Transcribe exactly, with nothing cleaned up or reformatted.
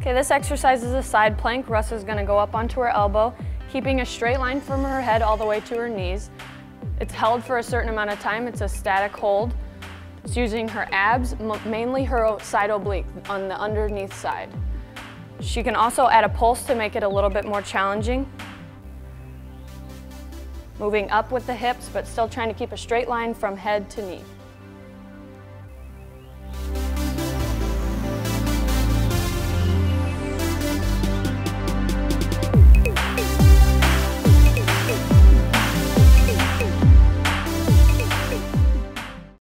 Okay, this exercise is a side plank. Russ is gonna go up onto her elbow, keeping a straight line from her head all the way to her knees. It's held for a certain amount of time. It's a static hold. It's using her abs, mainly her side oblique on the underneath side. She can also add a pulse to make it a little bit more challenging. Moving up with the hips, but still trying to keep a straight line from head to knee.